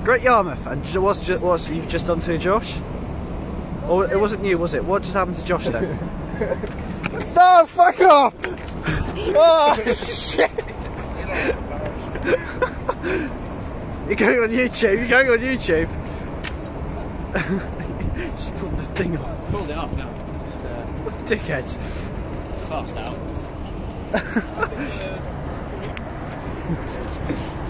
Great Yarmouth. And what's you've just done to Josh? Or it wasn't you, was it? What just happened to Josh then? No, fuck off! Oh shit! You're going on YouTube. You're going on YouTube. Just pulled the thing off. Pulled it off now. Dickheads. Fast out.